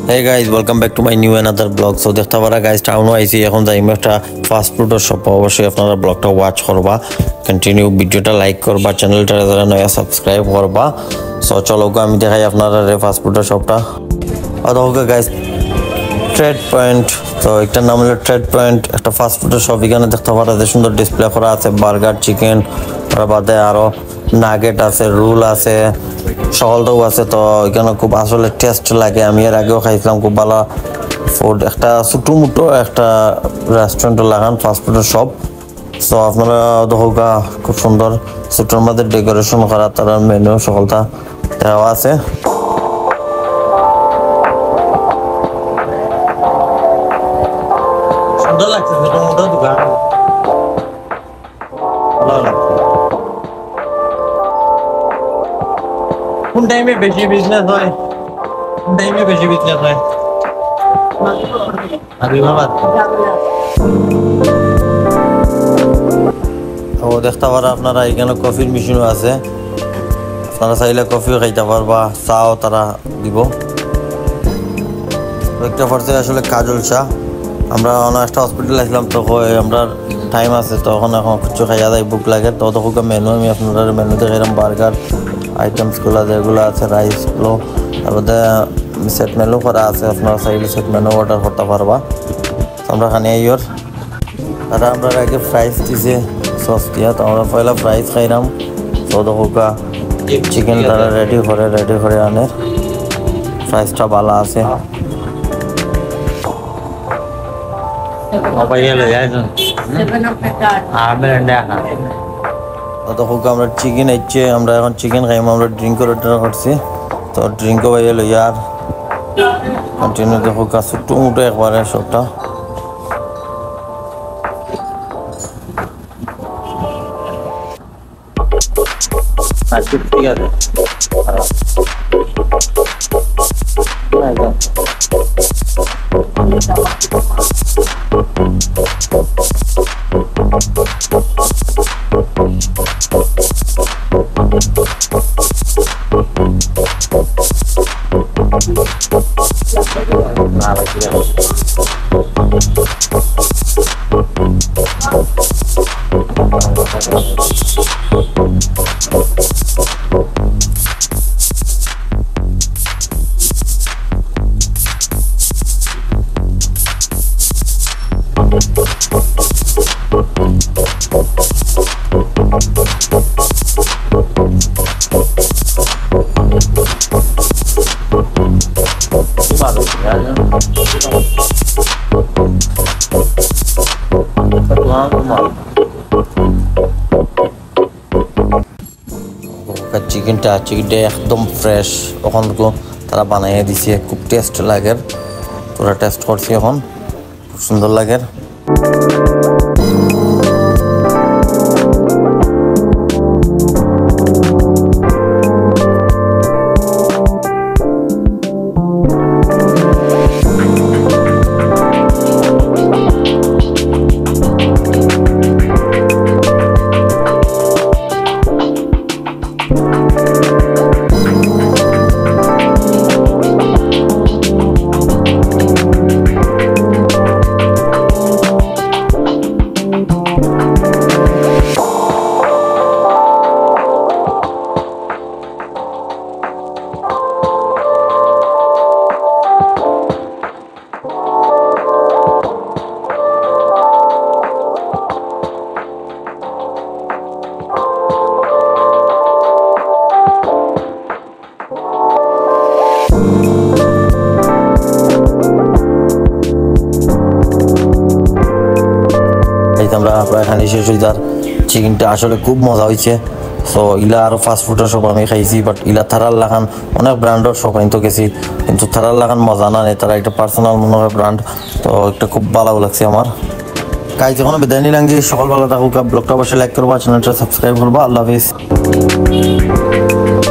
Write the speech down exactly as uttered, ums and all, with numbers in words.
Hey guys, welcome back to my new another blog. So দেখতে পারা guys town আইছি এখন যাইম একটা ফাস্ট ফুডের শপ অবশ্যই আপনারা ব্লগটা ওয়াচ করবা কন্টিনিউ ভিডিওটা লাইক করবা চ্যানেলটা যারা নয়া সাবস্ক্রাইব করবা সো চলো আমি দেখাই আপনারা রে ফাস্ট ফুডের শপটা আদৌকে guys ট্রেড পয়েন্ট তো একটা নাম হলো ট্রেড পয়েন্ট একটা ফাস্ট ফুডের শপ এখানে দেখতে পারা যে সুন্দর ডিসপ্লে করা আছে বার্গার চিকেন আর বাদে আরো নাগেট আছে রোল আছে সকলটাও আছে তো এখানে খুব আসলে টেস্ট লাগে আমি এর আগেও খাইছিলাম খুব ভালো ফুড একটা ছোটো মোটো একটা রেস্টুরেন্ট লাগান ফাস্টফুডের শপ সো আপনারা দেখা খুব সুন্দর ছোটোর মধ্যে ডেকোরেশন করা তার মেনু সকলটা দেওয়া আছে সুন্দর লাগছে ছোটো মোটো দোকান ভালো লাগছে কোন টাইমে বেশি বিজনেস হয় কোন টাইমে বেশি বিজনেস হয় আবিবাবাদ ও দেখতে পারা আপনারা এখানে কফির মেশিনও আছে আপনারা চাইলে কফিও খাইতে পারবা চাও তারা দিব একটা পড়ছে আসলে কাজল চা আমরা অন্য একটা হসপিটাল আসলাম তো আমরা টাইম আছে তখন এখন কিছু খাইয়া যায় বুক লাগে তো তখন মেনু আমি আপনারা মেনু দেখাইলাম বার্গার আইটেমসগুলো যেগুলো আছে রাইসগুলো তারপরে সেট মেনু করা আছে আপনারা চাইলে সেট মেনু অর্ডার করতে পারবা আমরা খানি আইয়র তারা আমরা আগে ফ্রাইস দিছে সস দিয়া তো আমরা পয়লা ফ্রাইস খাইলাম তো দেখা চিকেন তারা রেডি করে রেডি করে আনে ফ্রাইসটা ভালো আছে তখন আমরা চিকেন আইছে আমরা এখন চিকেন খাইম আমরা ড্রিঙ্ক অর্ডার করছি তো ড্রিঙ্কও ভাই এলো ইয়ার কন্টিনিউ দেখো ছোট্ট মোটো একবারে সবটা ঠিক আছে চিকেনটা চিকেনটা একদম ফ্রেশ ওখান তারা বানাইয়া দিছে খুব টেস্ট লাগে তোরা টেস্ট করছি এখন খুব সুন্দর লাগে আমরা প্রায় খানি শেষ হয়ে যার চিকেনটা আসলে খুব মজা হয়েছে সো ইলা আরও ফাস্টফুডের সব আমি খাইছি বাট ইলা থারার লাগান অনেক ব্র্যান্ডের সব আমি তো গেছি কিন্তু থারার লাগান মজা না নেই তারা একটা পার্সোনাল মনে হয় ব্র্যান্ড তো একটা খুব ভালো লাগছে আমার কাজ যখন বিদায় নিলাম যে সকালবেলা থাকুক ব্লগটা অবশ্যই লাইক করবা চ্যানেলটা সাবস্ক্রাইব করবা আল্লাহ হাফিজ